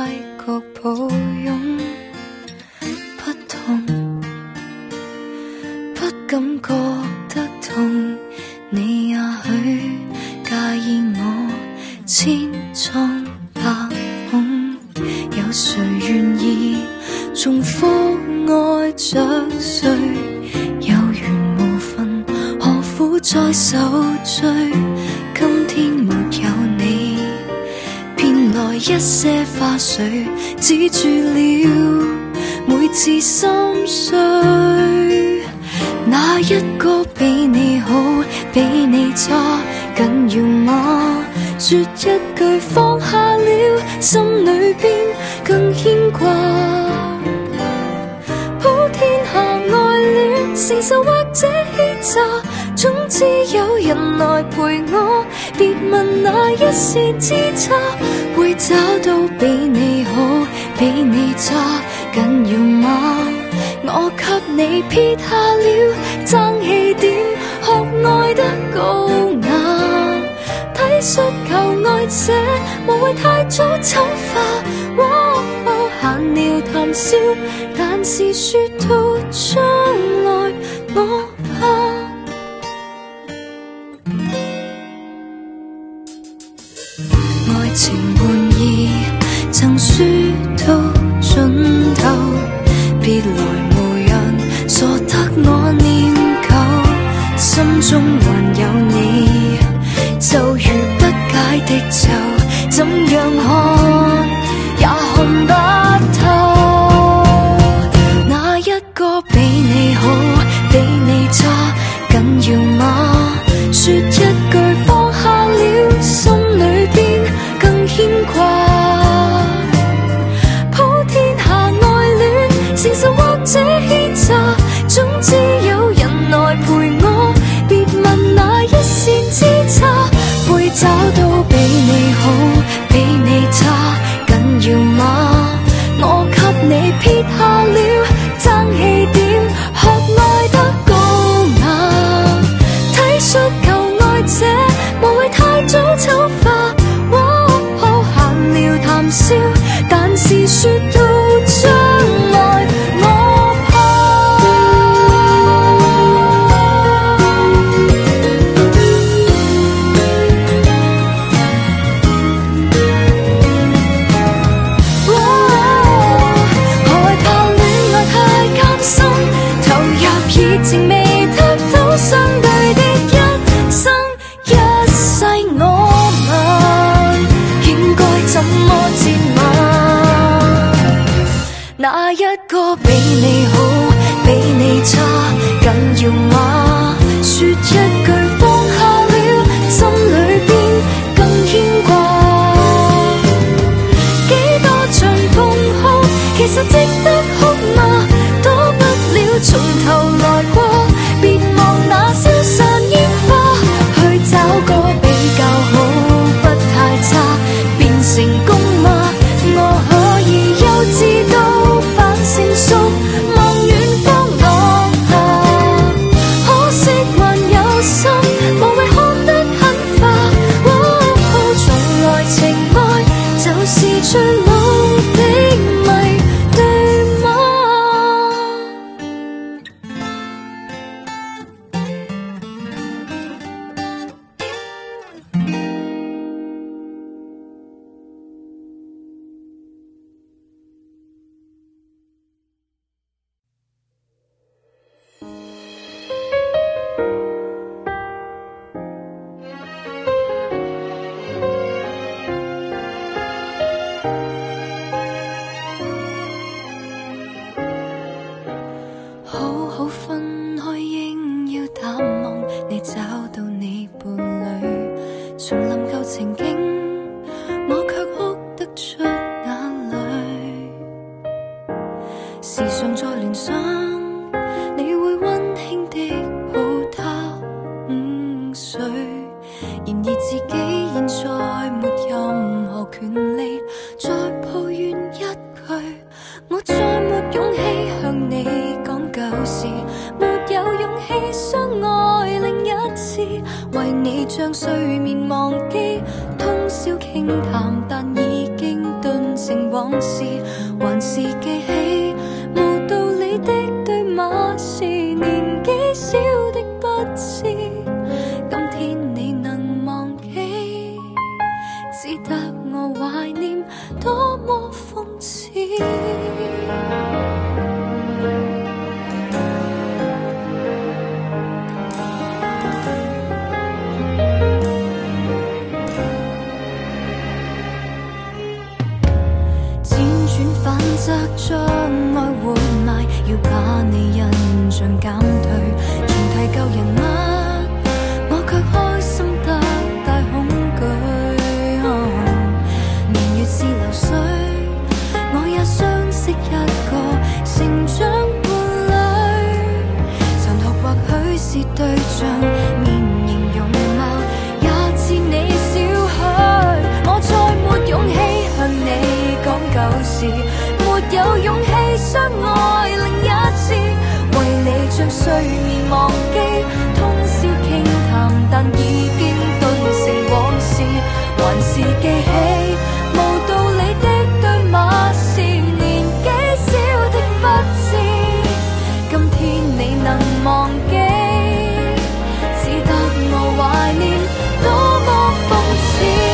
觉抱拥不同，不感觉得痛。你也许介意我千疮百孔，有谁愿意重复爱着谁？有缘无分，何苦再受罪？今天没有你，骗来一些花絮，止住了每次心碎。哪一个比你好，比你差，紧要吗？说一句放下了，心里边更牵挂。普天下爱恋，承受或者欺诈，总之有人来陪我。别问哪一线之差，会找到比你好，比你差，紧要吗？我给你撇下了争气点，学爱得高雅，体恤求爱者，无谓太早丑化。闲聊谈笑，但是说到將來，我怕愛情玩意曾輸到盡頭，別來無人傻得我念舊，心中還有你，就如不解的咒，怎樣看也看不透。哪一個比你好，比你差，緊要嗎？說一句放下了，心裏邊更牽掛。普天下愛戀，承受或者欺詐，總之有人來陪我。別問哪一線之差，會找到比你好，比你差，緊要嗎？我給你撇下了爭氣點，學愛得高雅，體恤求愛者，無謂太早醜化。閒聊談笑，但是說到將來，我情未得到相對的一生一世，我問應該怎麼接吻？哪一個比你好，比你差，緊要嗎？說一句放下了，心裏邊更牽掛。幾多場痛哭，其實值得哭嗎？躲不了從頭來過，別望那消散煙花，去找個比較好，不太差，變成功嗎？我可以幼稚到扮成熟，望遠方落下，可惜還有心，無謂看得很化。從來情愛就是最老的謎，對嗎？好好分開應要淡忘，你找到你伴侶，重臨舊情景，我卻哭得出眼淚。時常在聯想，你會溫馨的抱他午睡，然而自己現在沒任何權利再抱怨一句，我再沒勇氣向你講舊事，沒有勇氣相愛另一次，為你將睡眠忘記，通宵傾談，但已經頓成往事，還是記起無道理的對罵是年紀小的不知。今天你能忘記，只得我懷念，多麼諷刺。將愛活埋，要把你印象減退，重提舊人物，我卻開心得大恐懼。年月是流水，我也相識一個成長伴侶，殘酷或許是對象，面型容貌也似你少許，我再沒勇氣向你講舊事，有勇氣相愛另一次，為你將睡眠忘記，通宵傾談，但已經頓成往事，還是記起無道理的對罵是年紀小的不知。今天你能忘記，只得我懷念，多麼諷刺。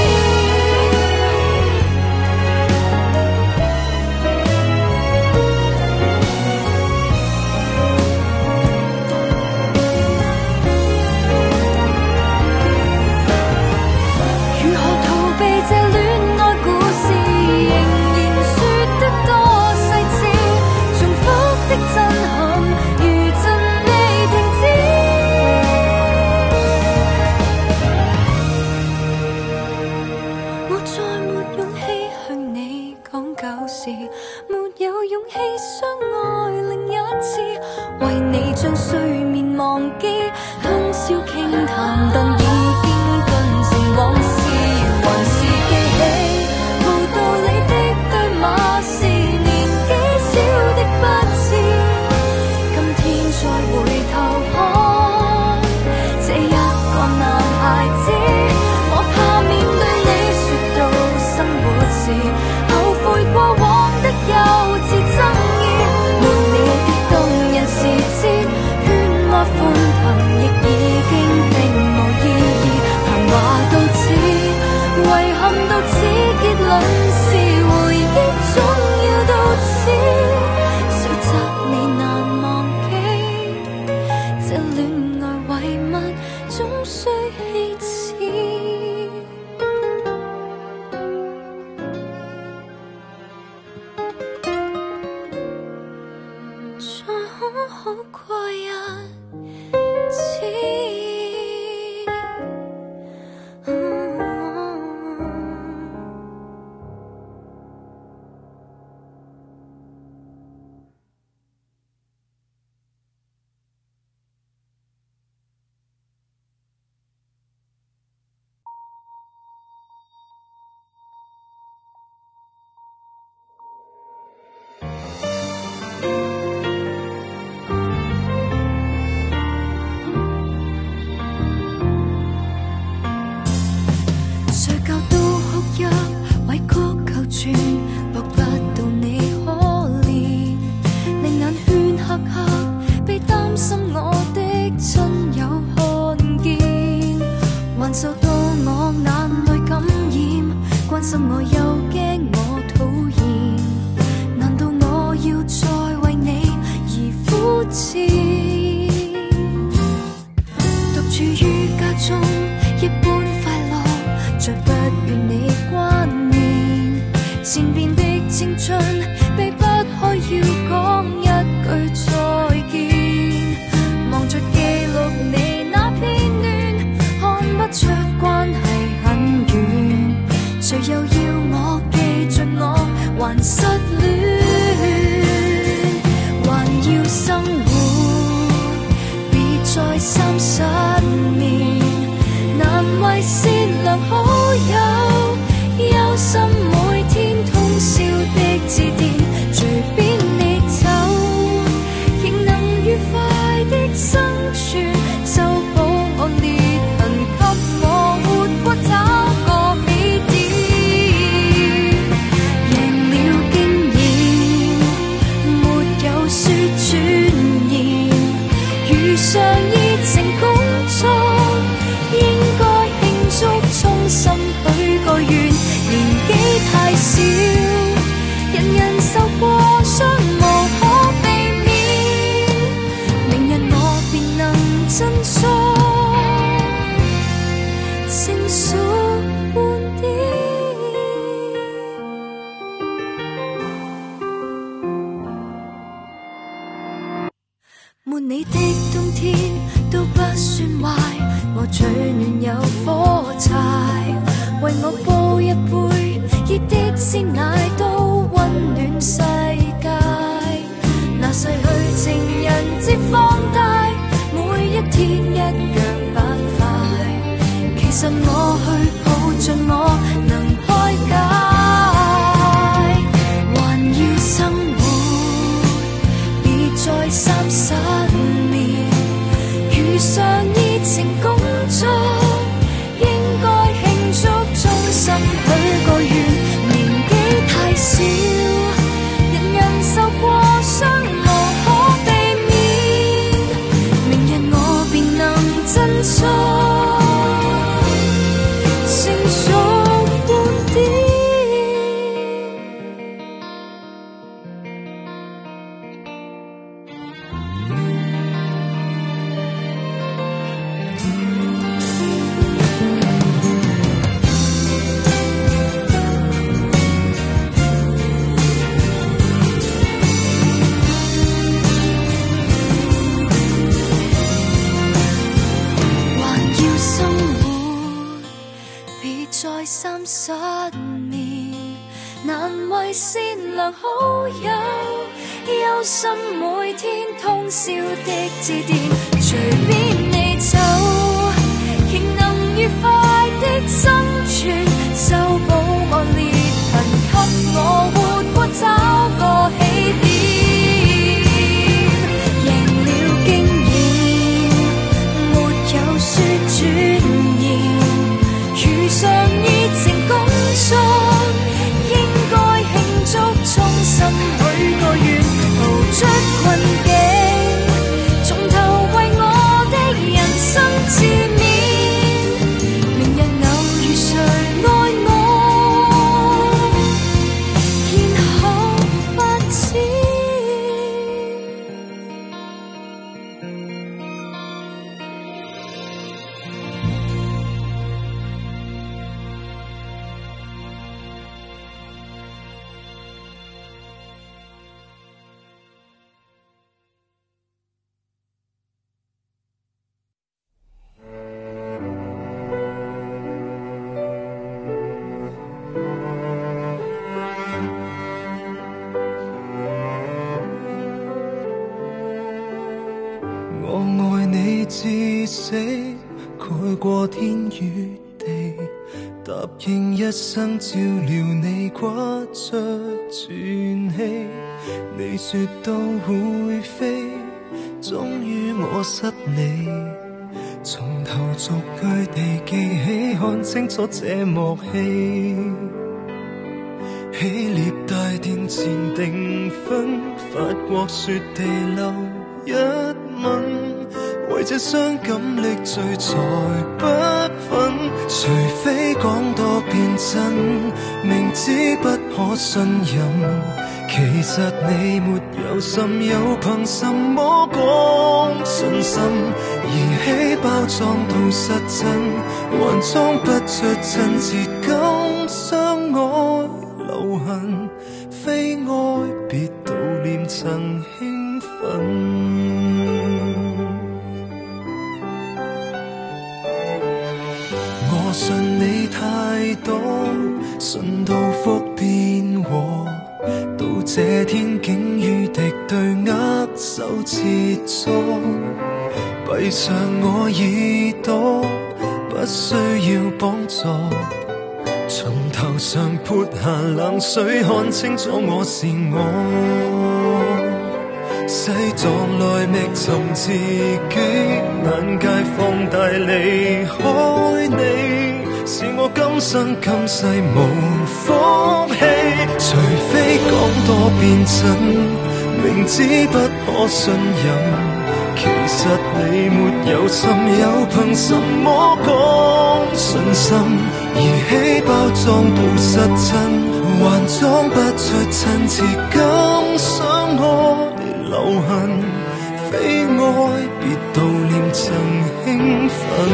沒有勇氣相愛另一次，為你將睡眠忘記，通宵傾談，但已經頓成往事，還是記起無道理的對罵是年紀小的不知。今天再回頭看這一個男孩子，我怕面對你說到生活時後悔過往的幼稚爭議，沒你的動人時節，喧嘩歡騰亦已經並無意義。談話到此，遺憾到此，結論是回憶總要到此，雖則你難忘記，這戀愛遺物總需棄置。好過一次。贏了沒你的冬天都不算壞，我取暖有火柴，為我煲一杯熱的鮮奶，都溫暖世界。那逝去情人節放大，每一天一樣不快，其實我去抱着我能開解。還要生活，別再30年，遇上熱情工作，應該慶祝衷心許個願。年紀太少，人人受過傷無可避免，明日我便能振作成熟半點。30年，難為善良好友，憂心每天通宵的致電，隨便你走，仍能愉快的生存，修補我裂痕，給我活過找個起點，贏了經驗，沒有說轉言。遇上熱情工作，應該慶祝，衷心許個願，逃出困境，從頭為我的人生自勉。明日偶遇誰愛我，然後發展。 至死蓋過天與地，答應一生照料你掛着傳氣。你說都會飛，終於我失你。從頭逐句地記起，看清楚這幕戲。希臘大殿前訂婚，法國雪地留一吻。為這傷感力醉才不忿，除非講多變真，明知不可信任。其實你沒有心，又憑什麼講信心？儀器包裝到失真，還裝不出親切感。相愛留痕，非愛別悼念曾興奮。信你太多，信到腹變和，到這天竟與敵對握手切磋。閉上我耳朵，不需要幫助，從頭上潑下冷水，看清楚我是我。西藏來覓尋自己，眼界放大離開你，是我今生今世無福氣。除非講多變真，明知不可信任。其實你沒有心，又憑什麼講信心？儀器包裝到失真，還裝不出親切感。相愛留痕，非愛別悼念曾興奮。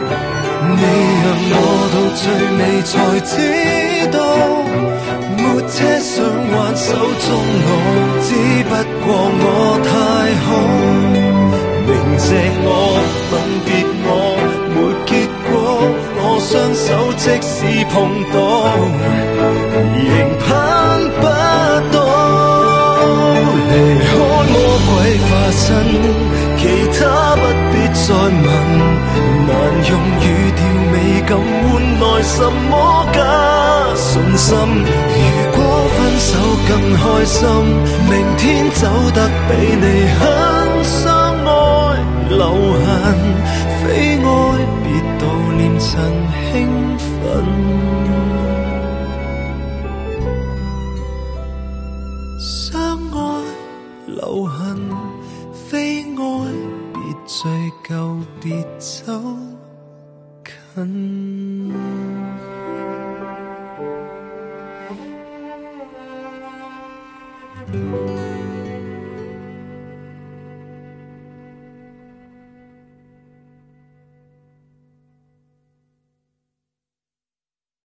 你讓我到最尾才知道，沒車上挽手中我，只不過我太好，明謝我吻別我沒結果，我雙手即使碰到仍攀不到，離開魔鬼化身，其他不必再問，難用語調美感換來什麼假信心，如果分手更開心，明天走得比你很相愛，留痕非愛別悼念曾興奮，相愛留痕非愛別追究別走近。